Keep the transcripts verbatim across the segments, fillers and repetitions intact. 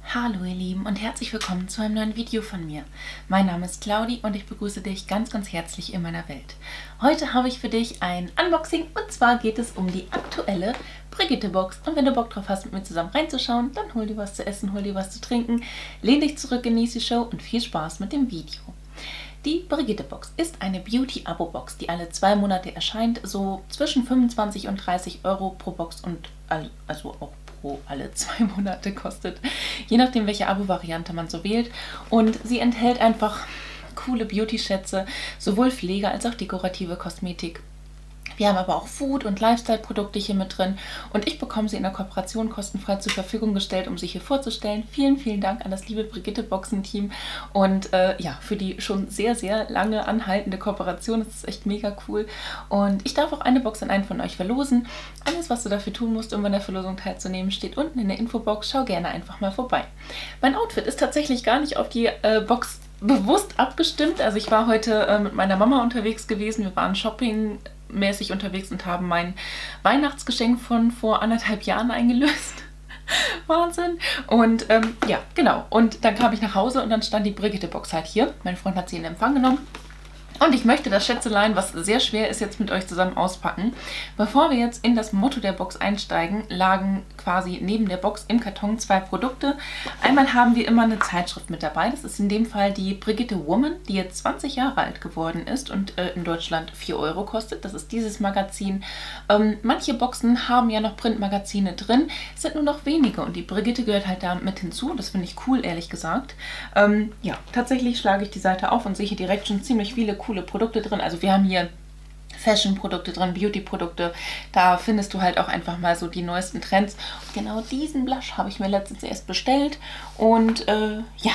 Hallo ihr Lieben und herzlich willkommen zu einem neuen Video von mir. Mein Name ist Claudi und ich begrüße dich ganz, ganz herzlich in meiner Welt. Heute habe ich für dich ein Unboxing und zwar geht es um die aktuelle Brigitte-Box. Und wenn du Bock drauf hast, mit mir zusammen reinzuschauen, dann hol dir was zu essen, hol dir was zu trinken, lehn dich zurück, genieße die Show und viel Spaß mit dem Video. Die Brigitte-Box ist eine Beauty-Abo-Box, die alle zwei Monate erscheint, so zwischen fünfundzwanzig und dreißig Euro pro Box und also auch pro alle zwei Monate kostet, je nachdem welche Abo-Variante man so wählt. Und sie enthält einfach coole Beauty-Schätze, sowohl Pflege als auch dekorative Kosmetik. Wir haben aber auch Food- und Lifestyle-Produkte hier mit drin und ich bekomme sie in der Kooperation kostenfrei zur Verfügung gestellt, um sie hier vorzustellen. Vielen, vielen Dank an das liebe Brigitte-Boxen-Team und äh, ja, für die schon sehr, sehr lange anhaltende Kooperation. Das ist echt mega cool und ich darf auch eine Box an einen von euch verlosen. Alles, was du dafür tun musst, um an der Verlosung teilzunehmen, steht unten in der Infobox. Schau gerne einfach mal vorbei. Mein Outfit ist tatsächlich gar nicht auf die äh, Box bewusst abgestimmt. Also ich war heute äh, mit meiner Mama unterwegs gewesen. Wir waren Shopping mäßig unterwegs und haben mein Weihnachtsgeschenk von vor anderthalb Jahren eingelöst. Wahnsinn. Und ähm, ja, genau. Und dann kam ich nach Hause und dann stand die Brigitte-Box halt hier. Mein Freund hat sie in Empfang genommen. Und ich möchte das Schätzelein, was sehr schwer ist, jetzt mit euch zusammen auspacken. Bevor wir jetzt in das Motto der Box einsteigen, lagen quasi neben der Box im Karton zwei Produkte. Einmal haben wir immer eine Zeitschrift mit dabei. Das ist in dem Fall die Brigitte Woman, die jetzt zwanzig Jahre alt geworden ist und äh, in Deutschland vier Euro kostet. Das ist dieses Magazin. Ähm, manche Boxen haben ja noch Printmagazine drin, es sind nur noch wenige und die Brigitte gehört halt da mit hinzu. Das finde ich cool, ehrlich gesagt. Ähm, ja, tatsächlich schlage ich die Seite auf und sehe hier direkt schon ziemlich viele coole coole Produkte drin. Also wir haben hier Fashion-Produkte drin, Beauty-Produkte. Da findest du halt auch einfach mal so die neuesten Trends. Und genau diesen Blush habe ich mir letztens erst bestellt. Und äh, ja.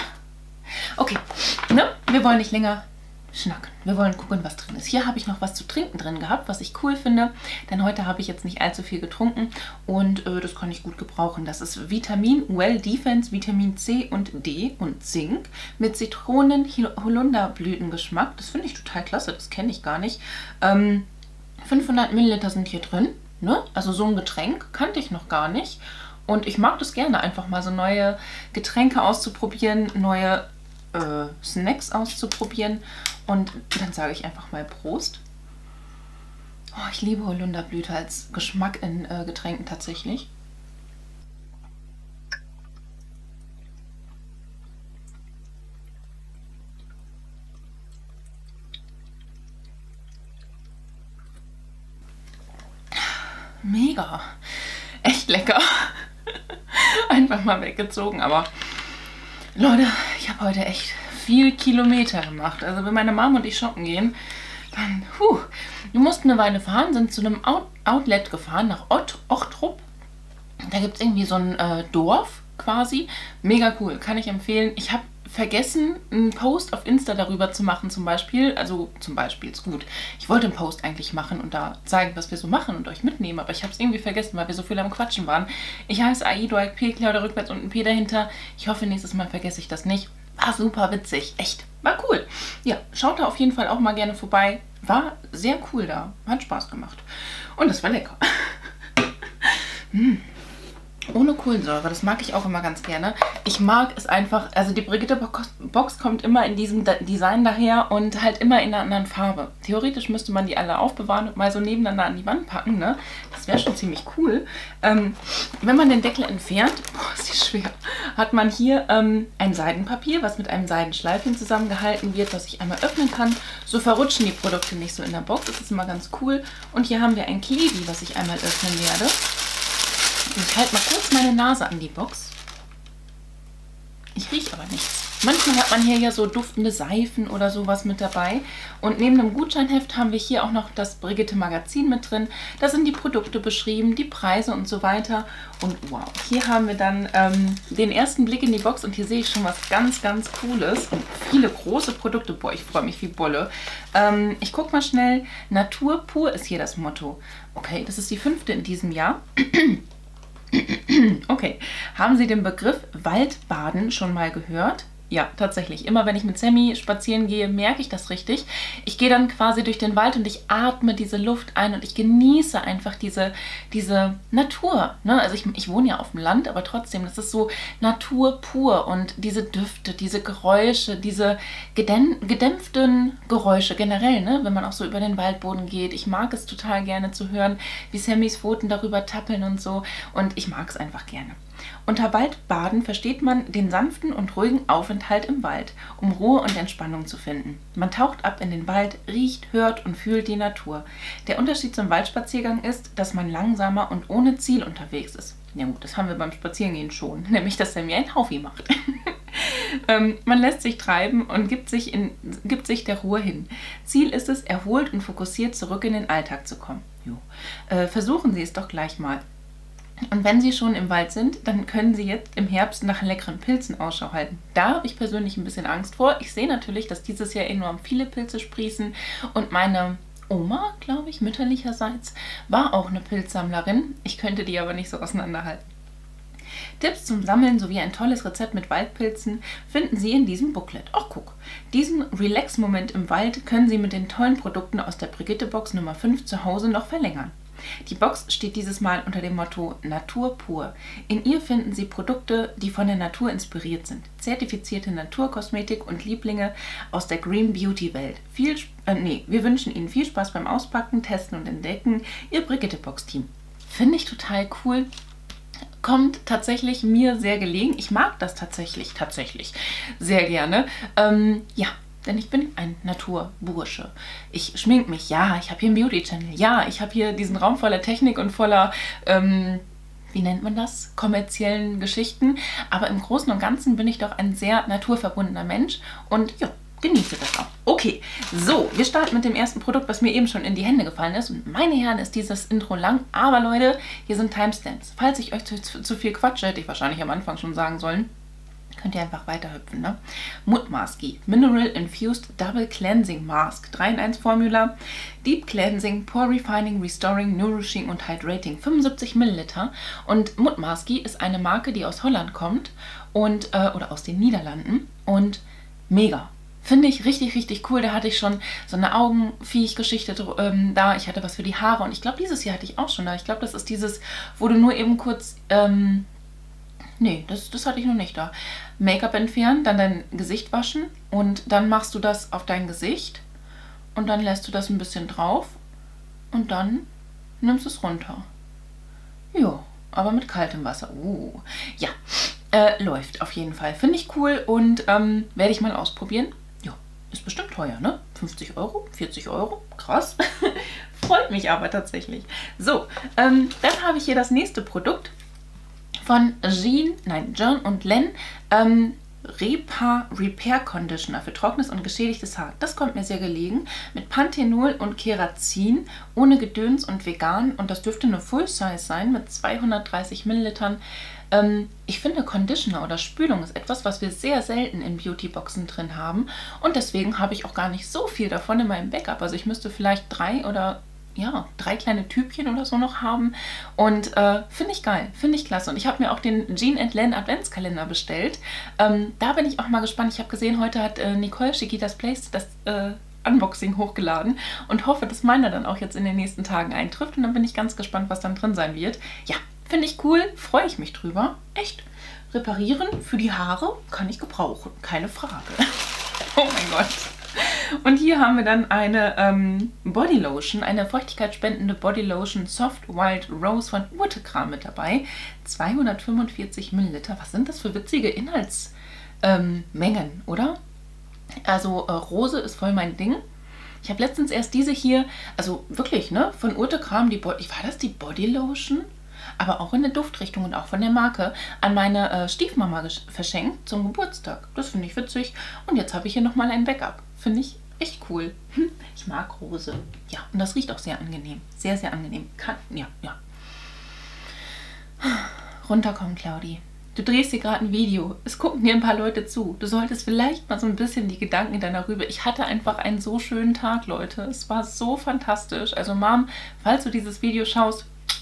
Okay, ne? Wir wollen nicht länger schnacken. Wir wollen gucken, was drin ist. Hier habe ich noch was zu trinken drin gehabt, was ich cool finde, denn heute habe ich jetzt nicht allzu viel getrunken und äh, das kann ich gut gebrauchen. Das ist Vitamin Well Defense, Vitamin C und D und Zink mit Zitronen-Holunderblütengeschmack. Das finde ich total klasse, das kenne ich gar nicht. Ähm, fünfhundert Milliliter sind hier drin, ne? Also so ein Getränk kannte ich noch gar nicht und ich mag das gerne, einfach mal so neue Getränke auszuprobieren, neue äh, Snacks auszuprobieren. Und dann sage ich einfach mal Prost. Oh, ich liebe Holunderblüte als Geschmack in äh, Getränken tatsächlich. Mega. Echt lecker. Einfach mal weggezogen, aber Leute, ich habe heute echt viel Kilometer gemacht. Also wenn meine Mom und ich shoppen gehen, dann, puh, wir mussten eine Weile fahren, sind zu einem Out Outlet gefahren, nach Ott Ochtrup. Da gibt es irgendwie so ein äh, Dorf quasi. Mega cool, kann ich empfehlen. Ich habe vergessen, einen Post auf Insta darüber zu machen zum Beispiel. Also zum Beispiel ist gut. Ich wollte einen Post eigentlich machen und da zeigen, was wir so machen und euch mitnehmen, aber ich habe es irgendwie vergessen, weil wir so viel am Quatschen waren. Ich heiße Aido P, Claudia rückwärts und ein P dahinter. Ich hoffe, nächstes Mal vergesse ich das nicht. War super witzig, echt. War cool. Ja, schaut da auf jeden Fall auch mal gerne vorbei. War sehr cool da. Hat Spaß gemacht. Und es war lecker. mm. Ohne Kohlensäure, das mag ich auch immer ganz gerne. Ich mag es einfach, also die Brigitte-Box kommt immer in diesem Design daher und halt immer in einer anderen Farbe. Theoretisch müsste man die alle aufbewahren und mal so nebeneinander an die Wand packen, ne? Das wäre schon ziemlich cool. Ähm, wenn man den Deckel entfernt, boah, ist die schwer, hat man hier ähm, ein Seidenpapier, was mit einem Seidenschleifchen zusammengehalten wird, was ich einmal öffnen kann. So verrutschen die Produkte nicht so in der Box, das ist immer ganz cool. Und hier haben wir ein Klebi, was ich einmal öffnen werde. Ich halte mal kurz meine Nase an die Box. Ich rieche aber nichts. Manchmal hat man hier ja so duftende Seifen oder sowas mit dabei. Und neben dem Gutscheinheft haben wir hier auch noch das Brigitte Magazin mit drin. Da sind die Produkte beschrieben, die Preise und so weiter. Und wow, hier haben wir dann ähm, den ersten Blick in die Box und hier sehe ich schon was ganz, ganz Cooles. Und viele große Produkte. Boah, ich freue mich wie Bolle. Ähm, ich gucke mal schnell. Natur pur ist hier das Motto. Okay, das ist die fünfte in diesem Jahr. Okay, haben Sie den Begriff Waldbaden schon mal gehört? Ja, tatsächlich. Immer wenn ich mit Sammy spazieren gehe, merke ich das richtig. Ich gehe dann quasi durch den Wald und ich atme diese Luft ein und ich genieße einfach diese, diese Natur. Ne? Also ich, ich wohne ja auf dem Land, aber trotzdem, das ist so Natur pur und diese Düfte, diese Geräusche, diese gedämpften Geräusche generell, ne? Wenn man auch so über den Waldboden geht. Ich mag es total gerne zu hören, wie Sammys Pfoten darüber tappeln und so. Und ich mag es einfach gerne. Unter Waldbaden versteht man den sanften und ruhigen Aufenthalt im Wald, um Ruhe und Entspannung zu finden. Man taucht ab in den Wald, riecht, hört und fühlt die Natur. Der Unterschied zum Waldspaziergang ist, dass man langsamer und ohne Ziel unterwegs ist. Ja gut, das haben wir beim Spazierengehen schon, nämlich dass er mir ein Haufi macht. ähm, man lässt sich treiben und gibt sich, in, gibt sich der Ruhe hin. Ziel ist es, erholt und fokussiert zurück in den Alltag zu kommen. Jo. Äh, versuchen Sie es doch gleich mal. Und wenn Sie schon im Wald sind, dann können Sie jetzt im Herbst nach leckeren Pilzen Ausschau halten. Da habe ich persönlich ein bisschen Angst vor. Ich sehe natürlich, dass dieses Jahr enorm viele Pilze sprießen und meine Oma, glaube ich, mütterlicherseits, war auch eine Pilzsammlerin. Ich könnte die aber nicht so auseinanderhalten. Tipps zum Sammeln sowie ein tolles Rezept mit Waldpilzen finden Sie in diesem Booklet. Ach guck, diesen Relax-Moment im Wald können Sie mit den tollen Produkten aus der Brigitte-Box Nummer fünf zu Hause noch verlängern. Die Box steht dieses Mal unter dem Motto Natur pur. In ihr finden Sie Produkte, die von der Natur inspiriert sind. Zertifizierte Naturkosmetik und Lieblinge aus der Green Beauty Welt. Viel, äh, nee, wir wünschen Ihnen viel Spaß beim Auspacken, Testen und Entdecken. Ihr Brigitte Box Team. Finde ich total cool. Kommt tatsächlich mir sehr gelegen. Ich mag das tatsächlich, tatsächlich sehr gerne. Ähm, ja. Denn ich bin ein Naturbursche. Ich schmink mich, ja, ich habe hier einen Beauty-Channel, ja, ich habe hier diesen Raum voller Technik und voller, ähm, wie nennt man das, kommerziellen Geschichten. Aber im Großen und Ganzen bin ich doch ein sehr naturverbundener Mensch und ja, genieße das auch. Okay, so, wir starten mit dem ersten Produkt, was mir eben schon in die Hände gefallen ist. Und meine Herren, ist dieses Intro lang, aber Leute, hier sind Timestamps. Falls ich euch zu, zu, zu viel quatsche, hätte ich wahrscheinlich am Anfang schon sagen sollen. Könnt ihr einfach weiterhüpfen, ne? Mutmaski Mineral Infused Double Cleansing Mask drei in eins Formula, Deep Cleansing, Pore Refining, Restoring, Nourishing und Hydrating, fünfundsiebzig Milliliter. Und Mutmaski ist eine Marke, die aus Holland kommt und äh, oder aus den Niederlanden und mega. Finde ich richtig, richtig cool. Da hatte ich schon so eine Augenviech-Geschichte ähm, da. Ich hatte was für die Haare und ich glaube, dieses Jahr hatte ich auch schon da. Ich glaube, das ist dieses, wo du nur eben kurz... Ähm, Nee, das, das hatte ich noch nicht da. Make-up entfernen, dann dein Gesicht waschen und dann machst du das auf dein Gesicht und dann lässt du das ein bisschen drauf und dann nimmst du es runter. Ja, aber mit kaltem Wasser. Uh, ja, äh, läuft auf jeden Fall. Finde ich cool und ähm, werde ich mal ausprobieren. Ja, ist bestimmt teuer, ne? fünfzig Euro, vierzig Euro, krass. Freut mich aber tatsächlich. So, ähm, dann habe ich hier das nächste Produkt. Von Jean, nein, John und Len, ähm, Repa Repair Conditioner für trockenes und geschädigtes Haar. Das kommt mir sehr gelegen. Mit Panthenol und Kerazin, ohne Gedöns und vegan. Und das dürfte eine Full Size sein mit zweihundertdreißig Millilitern. Ähm, ich finde, Conditioner oder Spülung ist etwas, was wir sehr selten in Beautyboxen drin haben. Und deswegen habe ich auch gar nicht so viel davon in meinem Backup. Also ich müsste vielleicht drei oder... ja, drei kleine Typchen oder so noch haben und äh, finde ich geil, finde ich klasse. Und ich habe mir auch den Jean and Len Adventskalender bestellt. Ähm, da bin ich auch mal gespannt. Ich habe gesehen, heute hat äh, Nicole Chiquitas Place das äh, Unboxing hochgeladen und hoffe, dass meiner dann auch jetzt in den nächsten Tagen eintrifft. Und dann bin ich ganz gespannt, was dann drin sein wird. Ja, finde ich cool, freue ich mich drüber. Echt, reparieren für die Haare kann ich gebrauchen, keine Frage. Oh mein Gott. Und hier haben wir dann eine ähm, Bodylotion, eine feuchtigkeitsspendende Bodylotion Soft Wild Rose von Urtekram mit dabei. zweihundertfünfundvierzig Milliliter. Was sind das für witzige Inhaltsmengen, ähm, oder? Also äh, Rose ist voll mein Ding. Ich habe letztens erst diese hier, also wirklich, ne, von Urtekram, die Body, war das die Bodylotion? Aber auch in der Duftrichtung und auch von der Marke, an meine äh, Stiefmama verschenkt zum Geburtstag. Das finde ich witzig. Und jetzt habe ich hier nochmal ein Backup. Finde ich echt cool. Ich mag Rose. Ja, und das riecht auch sehr angenehm. Sehr, sehr angenehm. Kann, ja, ja. Runterkommen, Claudi. Du drehst hier gerade ein Video. Es gucken dir ein paar Leute zu. Du solltest vielleicht mal so ein bisschen die Gedanken in deiner Rübe. Ich hatte einfach einen so schönen Tag, Leute. Es war so fantastisch. Also, Mom, falls du dieses Video schaust,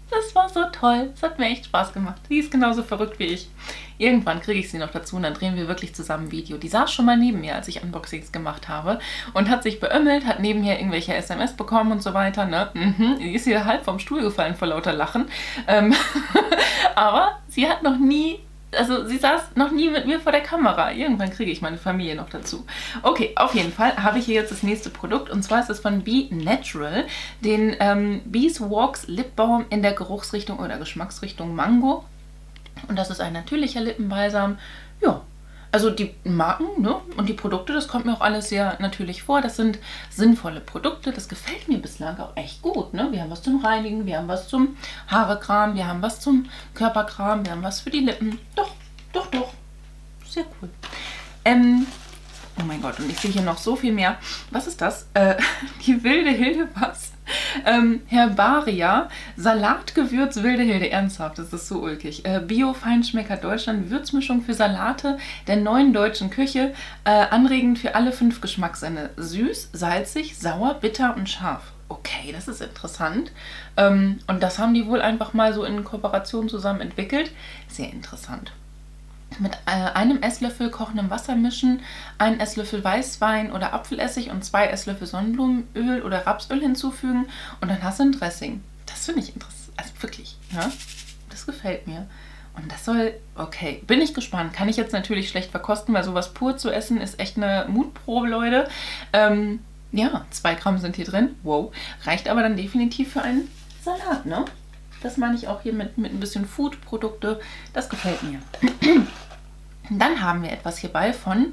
Das war so toll. Es hat mir echt Spaß gemacht. Die ist genauso verrückt wie ich. Irgendwann kriege ich sie noch dazu und dann drehen wir wirklich zusammen ein Video. Die saß schon mal neben mir, als ich Unboxings gemacht habe und hat sich beömmelt, hat neben mir irgendwelche S M S bekommen und so weiter. Ne? Mhm. Die ist hier halb vom Stuhl gefallen vor lauter Lachen. Ähm Aber sie hat noch nie... Also sie saß noch nie mit mir vor der Kamera. Irgendwann kriege ich meine Familie noch dazu. Okay, auf jeden Fall habe ich hier jetzt das nächste Produkt. Und zwar ist es von Be Natural. Den ähm, Beeswax Lip Balm in der Geruchsrichtung oder Geschmacksrichtung Mango. Und das ist ein natürlicher Lippenbalsam. Ja, also die Marken, ne, und die Produkte, das kommt mir auch alles sehr natürlich vor. Das sind sinnvolle Produkte. Das gefällt mir bislang auch echt gut. Ne? Wir haben was zum Reinigen, wir haben was zum Haarekram, wir haben was zum Körperkram, wir haben was für die Lippen. Doch, doch, doch. Sehr cool. Ähm, oh mein Gott, und ich sehe hier noch so viel mehr. Was ist das? Äh, die wilde Hilde, was? Ähm, Herbaria, Salatgewürz wilde Hilde, ernsthaft, das ist so ulkig. Äh, Bio-Feinschmecker Deutschland, Würzmischung für Salate der neuen deutschen Küche, äh, anregend für alle fünf Geschmackssinne. Süß, salzig, sauer, bitter und scharf. Okay, das ist interessant. Ähm, und das haben die wohl einfach mal so in Kooperation zusammen entwickelt. Sehr interessant. Mit äh, einem Esslöffel kochendem Wasser mischen, einen Esslöffel Weißwein oder Apfelessig und zwei Esslöffel Sonnenblumenöl oder Rapsöl hinzufügen und dann hast du ein Dressing. Das finde ich interessant, also wirklich, ja, das gefällt mir. Und das soll, okay, bin ich gespannt. Kann ich jetzt natürlich schlecht verkosten, weil sowas pur zu essen ist echt eine Mutprobe, Leute. Ähm, ja, zwei Gramm sind hier drin, wow, reicht aber dann definitiv für einen Salat, ne? Das meine ich auch hier mit, mit ein bisschen Food-Produkte. Das gefällt mir. Dann haben wir etwas hierbei von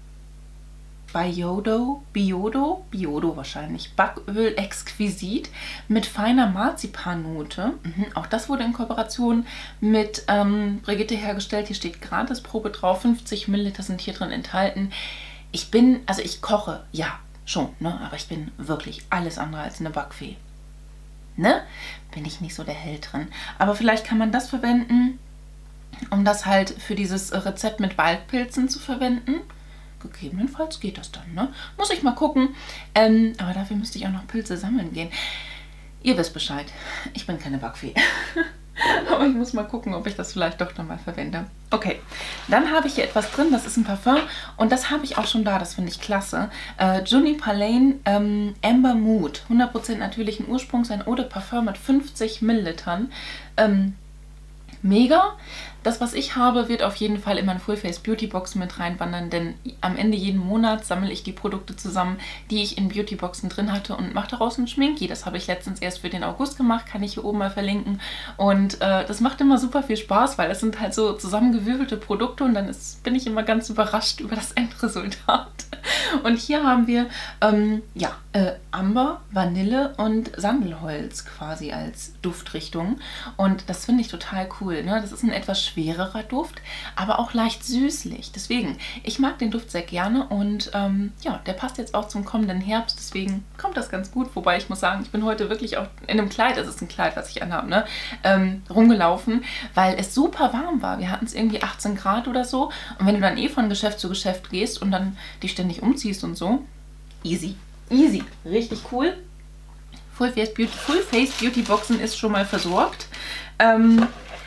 Biodo, Biodo, Biodo wahrscheinlich, Backöl exquisit mit feiner Marzipannote. Mhm. Auch das wurde in Kooperation mit ähm, Brigitte hergestellt. Hier steht Gratisprobe drauf, fünfzig Milliliter sind hier drin enthalten. Ich bin, also ich koche, ja, schon, ne? Aber ich bin wirklich alles andere als eine Backfee. Ne? Bin ich nicht so der Held drin. Aber vielleicht kann man das verwenden, um das halt für dieses Rezept mit Waldpilzen zu verwenden. Gegebenenfalls geht das dann, ne? Muss ich mal gucken. Ähm, aber dafür müsste ich auch noch Pilze sammeln gehen. Ihr wisst Bescheid. Ich bin keine Backfee. Aber ich muss mal gucken, ob ich das vielleicht doch nochmal verwende. Okay, dann habe ich hier etwas drin, das ist ein Parfum und das habe ich auch schon da, das finde ich klasse. Äh, Juniper Lane ähm, Amber Mood, hundert Prozent natürlichen Ursprungs, ein Eau de Parfum mit fünfzig Millilitern. Ähm, mega. Das, was ich habe, wird auf jeden Fall in meine Full Face Beauty Box mit reinwandern, denn am Ende jeden Monat sammle ich die Produkte zusammen, die ich in Beauty Boxen drin hatte und mache daraus ein Schminki. Das habe ich letztens erst für den August gemacht, kann ich hier oben mal verlinken. Und äh, das macht immer super viel Spaß, weil es sind halt so zusammengewürfelte Produkte und dann ist, bin ich immer ganz überrascht über das Endresultat. Und hier haben wir ähm, ja, äh, Amber, Vanille und Sandelholz quasi als Duftrichtung. Und das finde ich total cool. Ne? Das ist ein etwas schwererer Duft, aber auch leicht süßlich. Deswegen, ich mag den Duft sehr gerne und ähm, ja, der passt jetzt auch zum kommenden Herbst. Deswegen kommt das ganz gut. Wobei ich muss sagen, ich bin heute wirklich auch in einem Kleid, das ist ein Kleid, was ich anhabe, ne? ähm, rumgelaufen, weil es super warm war. Wir hatten es irgendwie achtzehn Grad oder so. Und wenn du dann eh von Geschäft zu Geschäft gehst und dann dich ständig umziehst und so, easy. Easy. Richtig cool. Full Face Beauty, Full Face Beauty Boxen ist schon mal versorgt. Ähm,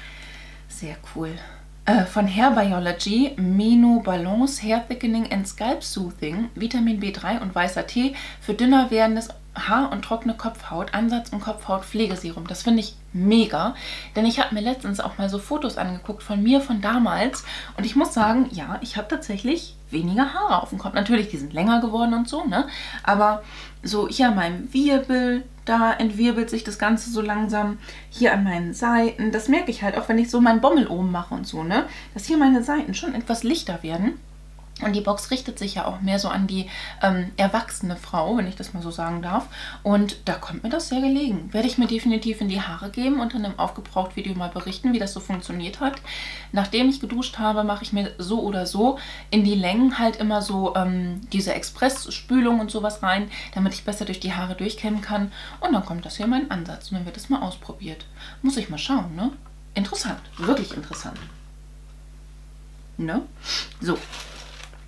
sehr cool. Äh, von Hair Biology, Meno Balance Hair Thickening and Scalp Soothing, Vitamin B drei und weißer Tee für dünner werdendes Haar- und trockene Kopfhaut, Ansatz- und Kopfhaut-Pflegeserum. Das finde ich mega, denn ich habe mir letztens auch mal so Fotos angeguckt von mir von damals und ich muss sagen, ja, ich habe tatsächlich weniger Haare auf dem Kopf. Natürlich, die sind länger geworden und so, ne? Aber so hier an meinem Wirbel, da entwirbelt sich das Ganze so langsam. Hier an meinen Seiten, das merke ich halt auch, wenn ich so meinen Bommel oben mache und so, ne? Dass hier meine Seiten schon etwas lichter werden. Und die Box richtet sich ja auch mehr so an die ähm, erwachsene Frau, wenn ich das mal so sagen darf. Und da kommt mir das sehr gelegen. Werde ich mir definitiv in die Haare geben und in einem Aufgebraucht-Video mal berichten, wie das so funktioniert hat. Nachdem ich geduscht habe, mache ich mir so oder so in die Längen halt immer so ähm, diese Express-Spülung und sowas rein, damit ich besser durch die Haare durchkämmen kann. Und dann kommt das hier mein Ansatz und dann wird das mal ausprobiert. Muss ich mal schauen, ne? Interessant, wirklich interessant. Ne? So.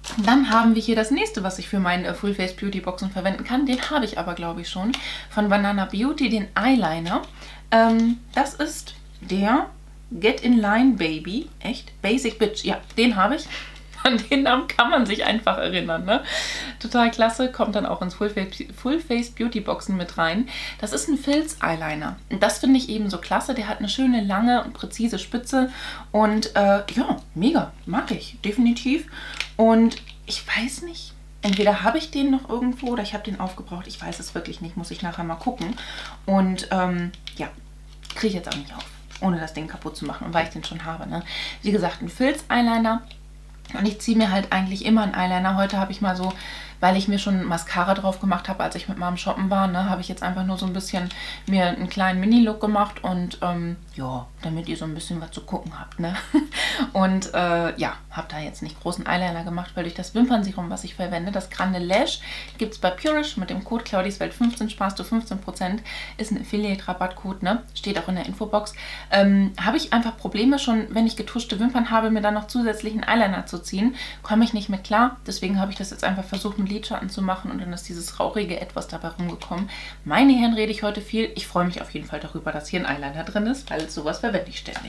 Dann haben wir hier das nächste, was ich für meine äh, Full Face Beauty Boxen verwenden kann. Den habe ich aber, glaube ich, schon. Von Banana Beauty, den Eyeliner. Ähm, das ist der Get in Line Baby. Echt? Basic Bitch. Ja, den habe ich. An den Namen kann man sich einfach erinnern, ne? Total klasse. Kommt dann auch ins Full Face, Full Face Beauty Boxen mit rein. Das ist ein Filz-Eyeliner. Und das finde ich eben so klasse. Der hat eine schöne, lange und präzise Spitze. Und äh, ja, mega. Mag ich. Definitiv. Und ich weiß nicht, entweder habe ich den noch irgendwo oder ich habe den aufgebraucht. Ich weiß es wirklich nicht. Muss ich nachher mal gucken. Und ähm, ja, kriege ich jetzt auch nicht auf, ohne das Ding kaputt zu machen. Und weil ich den schon habe, ne? Wie gesagt, ein Filz-Eyeliner. Und ich ziehe mir halt eigentlich immer einen Eyeliner. Heute habe ich mal so, weil ich mir schon Mascara drauf gemacht habe, als ich mit Mom shoppen war, ne, habe ich jetzt einfach nur so ein bisschen mir einen kleinen Mini-Look gemacht und ähm, ja, damit ihr so ein bisschen was zu gucken habt, ne? Und äh, ja, habe da jetzt nicht großen Eyeliner gemacht, weil durch das Wimpernserum, was ich verwende, das Grande Lash, gibt es bei Purish mit dem Code Claudiswelt fünfzehn, sparst du fünfzehn Prozent, ist ein Affiliate-Rabattcode, ne? Steht auch in der Infobox. Ähm, habe ich einfach Probleme schon, wenn ich getuschte Wimpern habe, mir dann noch zusätzlichen Eyeliner zu ziehen, komme ich nicht mit klar. Deswegen habe ich das jetzt einfach versucht, mit Lidschatten zu machen und dann ist dieses rauchige Etwas dabei rumgekommen. Meine Herren, rede ich heute viel. Ich freue mich auf jeden Fall darüber, dass hier ein Eyeliner drin ist, weil sowas verwende ich ständig.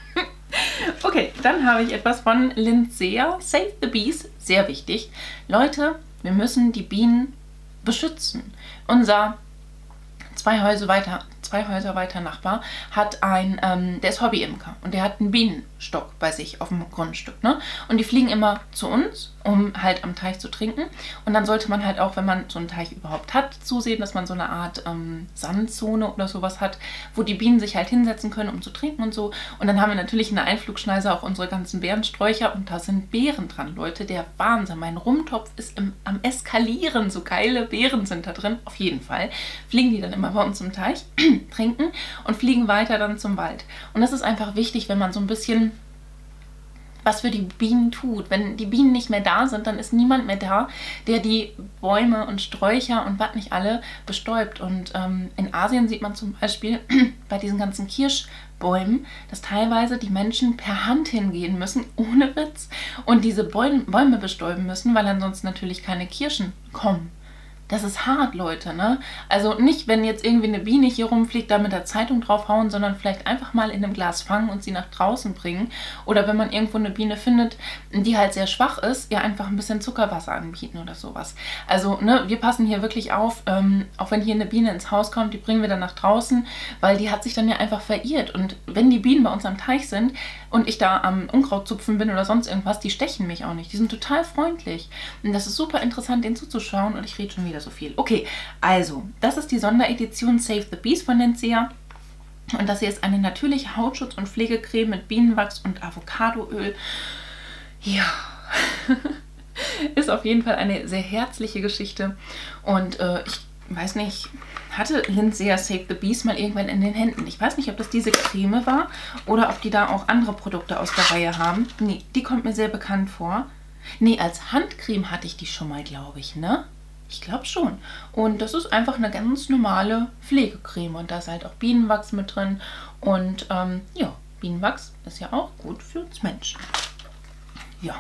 Okay, dann habe ich etwas von Lindsea, Save the Bees, sehr wichtig. Leute, wir müssen die Bienen beschützen. Unser zwei Häuser weiter, zwei Häuser weiter Nachbar hat ein, ähm, der ist Hobbyimker und der hat einen Bienenstock bei sich auf dem Grundstück, ne? Und die fliegen immer zu uns, um halt am Teich zu trinken. Und dann sollte man halt auch, wenn man so einen Teich überhaupt hat, zusehen, dass man so eine Art ähm, Sandzone oder sowas hat, wo die Bienen sich halt hinsetzen können, um zu trinken und so. Und dann haben wir natürlich in der Einflugschneise auch unsere ganzen Beerensträucher und da sind Beeren dran, Leute. Der Wahnsinn. Mein Rumtopf ist im, am Eskalieren. So geile Beeren sind da drin. Auf jeden Fall fliegen die dann immer bei uns im Teich, trinken und fliegen weiter dann zum Wald. Und das ist einfach wichtig, wenn man so ein bisschen was für die Bienen tut. Wenn die Bienen nicht mehr da sind, dann ist niemand mehr da, der die Bäume und Sträucher und was nicht alle bestäubt. Und ähm, in Asien sieht man zum Beispiel bei diesen ganzen Kirschbäumen, dass teilweise die Menschen per Hand hingehen müssen, ohne Witz, und diese Bäume, Bäume bestäuben müssen, weil ansonsten natürlich keine Kirschen kommen. Das ist hart, Leute, ne? Also nicht, wenn jetzt irgendwie eine Biene hier rumfliegt, da mit der Zeitung draufhauen, sondern vielleicht einfach mal in einem Glas fangen und sie nach draußen bringen. Oder wenn man irgendwo eine Biene findet, die halt sehr schwach ist, ihr einfach ein bisschen Zuckerwasser anbieten oder sowas. Also, ne, wir passen hier wirklich auf, ähm, auch wenn hier eine Biene ins Haus kommt, die bringen wir dann nach draußen, weil die hat sich dann ja einfach verirrt. Und wenn die Bienen bei uns am Teich sind und ich da am Unkrautzupfen bin oder sonst irgendwas, die stechen mich auch nicht. Die sind total freundlich. Und das ist super interessant, denen zuzuschauen. Und ich rede schon wieder so viel. Okay, also, das ist die Sonderedition Save the Bees von Lindsea. Und das hier ist eine natürliche Hautschutz- und Pflegecreme mit Bienenwachs und Avocadoöl. Ja, ist auf jeden Fall eine sehr herzliche Geschichte. Und äh, ich weiß nicht, hatte Lindsea Save the Bees mal irgendwann in den Händen. Ich weiß nicht, ob das diese Creme war oder ob die da auch andere Produkte aus der Reihe haben. Nee, die kommt mir sehr bekannt vor. Nee, als Handcreme hatte ich die schon mal, glaube ich, ne? Ich glaube schon. Und das ist einfach eine ganz normale Pflegecreme. Und da ist halt auch Bienenwachs mit drin. Und ähm, ja, Bienenwachs ist ja auch gut für uns Menschen. Ja.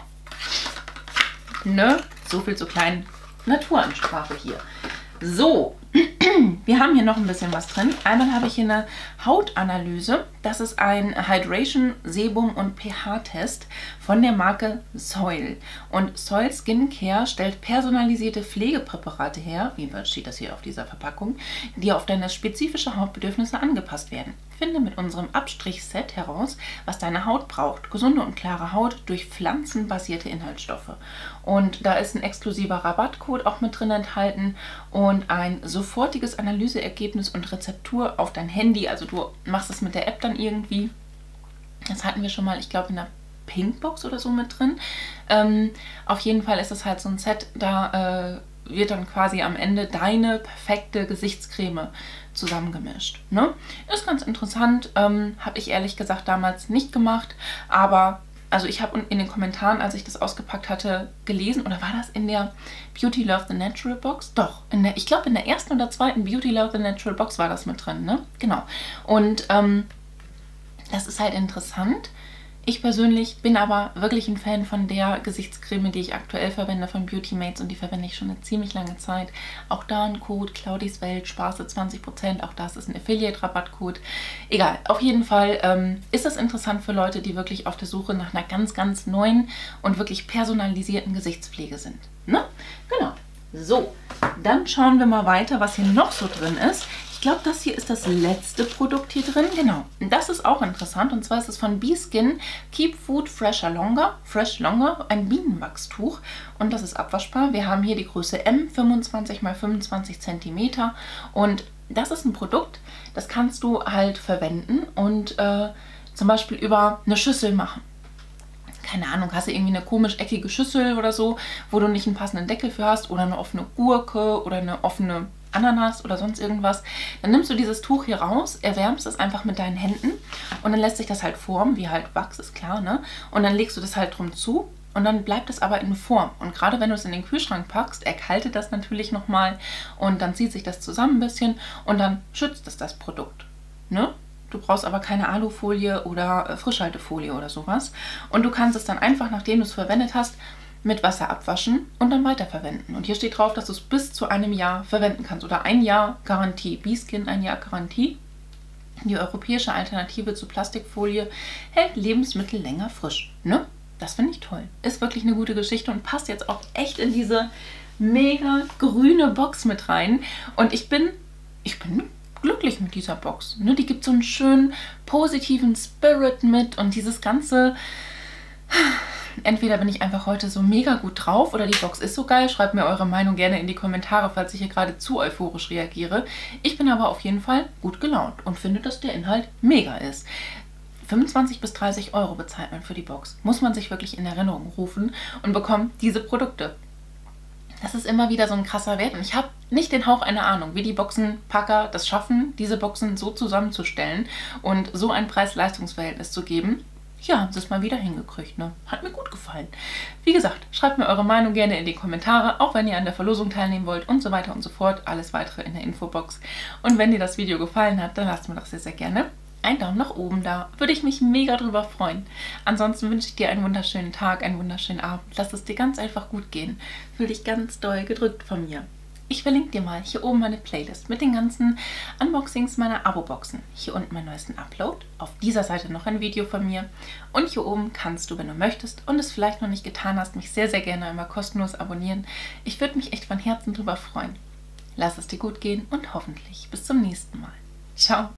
Ne? So viel zur kleinen Naturansprache hier. So, wir haben hier noch ein bisschen was drin. Einmal habe ich hier eine Hautanalyse. Das ist ein Hydration, Sebum und pH-Test von der Marke Soil. Und Soil Skincare stellt personalisierte Pflegepräparate her, jedenfalls steht das hier auf dieser Verpackung, die auf deine spezifische Hautbedürfnisse angepasst werden. Finde mit unserem Abstrichset heraus, was deine Haut braucht. Gesunde und klare Haut durch pflanzenbasierte Inhaltsstoffe. Und da ist ein exklusiver Rabattcode auch mit drin enthalten und ein sofortiges Analyseergebnis und Rezeptur auf dein Handy. Also du machst es mit der App dann irgendwie. Das hatten wir schon mal, ich glaube, in der Pinkbox oder so mit drin. Ähm, auf jeden Fall ist es halt so ein Set, da äh, wird dann quasi am Ende deine perfekte Gesichtscreme zusammengemischt. Ne? Ist ganz interessant, ähm, habe ich ehrlich gesagt damals nicht gemacht, aber also ich habe in den Kommentaren, als ich das ausgepackt hatte, gelesen, oder war das in der Beauty Love the Natural Box? Doch, in der, ich glaube in der ersten oder zweiten Beauty Love the Natural Box war das mit drin, ne? Genau. Und ähm, das ist halt interessant. Ich persönlich bin aber wirklich ein Fan von der Gesichtscreme, die ich aktuell verwende von Beauty Mates und die verwende ich schon eine ziemlich lange Zeit. Auch da ein Code, Claudis Welt, Sparse zwanzig Prozent, auch das ist ein Affiliate-Rabattcode. Egal, auf jeden Fall ähm, ist das interessant für Leute, die wirklich auf der Suche nach einer ganz, ganz neuen und wirklich personalisierten Gesichtspflege sind. Ne? Genau. So, dann schauen wir mal weiter, was hier noch so drin ist. Ich glaube, das hier ist das letzte Produkt hier drin. Genau, das ist auch interessant. Und zwar ist es von B-Skin Keep Food Fresher Longer, Fresh Longer, ein Bienenwachstuch. Und das ist abwaschbar. Wir haben hier die Größe M, fünfundzwanzig mal fünfundzwanzig Zentimeter. Und das ist ein Produkt, das kannst du halt verwenden und äh, zum Beispiel über eine Schüssel machen. Keine Ahnung, hast du irgendwie eine komisch eckige Schüssel oder so, wo du nicht einen passenden Deckel für hast oder eine offene Gurke oder eine offene Ananas oder sonst irgendwas, dann nimmst du dieses Tuch hier raus, erwärmst es einfach mit deinen Händen und dann lässt sich das halt formen, wie halt Wachs, ist klar, ne? Und dann legst du das halt drum zu und dann bleibt es aber in Form. Und gerade wenn du es in den Kühlschrank packst, erkaltet das natürlich nochmal und dann zieht sich das zusammen ein bisschen und dann schützt es das Produkt, ne? Du brauchst aber keine Alufolie oder Frischhaltefolie oder sowas. Und du kannst es dann einfach, nachdem du es verwendet hast, mit Wasser abwaschen und dann weiterverwenden. Und hier steht drauf, dass du es bis zu einem Jahr verwenden kannst. Oder ein Jahr Garantie. B-Skin, ein Jahr Garantie. Die europäische Alternative zu Plastikfolie hält Lebensmittel länger frisch. Ne? Das finde ich toll. Ist wirklich eine gute Geschichte und passt jetzt auch echt in diese mega grüne Box mit rein. Und ich bin, ich bin glücklich mit dieser Box. Ne? Die gibt so einen schönen positiven Spirit mit und dieses ganze... Entweder bin ich einfach heute so mega gut drauf oder die Box ist so geil. Schreibt mir eure Meinung gerne in die Kommentare, falls ich hier gerade zu euphorisch reagiere. Ich bin aber auf jeden Fall gut gelaunt und finde, dass der Inhalt mega ist. fünfundzwanzig bis dreißig Euro bezahlt man für die Box. Muss man sich wirklich in Erinnerung rufen und bekommt diese Produkte. Das ist immer wieder so ein krasser Wert und ich habe nicht den Hauch einer Ahnung, wie die Boxenpacker das schaffen, diese Boxen so zusammenzustellen und so ein Preis-Leistungs-Verhältnis zu geben. Ja, haben sie es mal wieder hingekriegt, ne? Hat mir gut gefallen. Wie gesagt, schreibt mir eure Meinung gerne in die Kommentare, auch wenn ihr an der Verlosung teilnehmen wollt und so weiter und so fort. Alles weitere in der Infobox. Und wenn dir das Video gefallen hat, dann lasst mir doch sehr, sehr gerne einen Daumen nach oben da. Würde ich mich mega drüber freuen. Ansonsten wünsche ich dir einen wunderschönen Tag, einen wunderschönen Abend. Lass es dir ganz einfach gut gehen. Fühl dich ganz doll gedrückt von mir. Ich verlinke dir mal hier oben meine Playlist mit den ganzen Unboxings meiner Abo-Boxen. Hier unten meinen neuesten Upload. Auf dieser Seite noch ein Video von mir. Und hier oben kannst du, wenn du möchtest und es vielleicht noch nicht getan hast, mich sehr, sehr gerne einmal kostenlos abonnieren. Ich würde mich echt von Herzen drüber freuen. Lass es dir gut gehen und hoffentlich bis zum nächsten Mal. Ciao!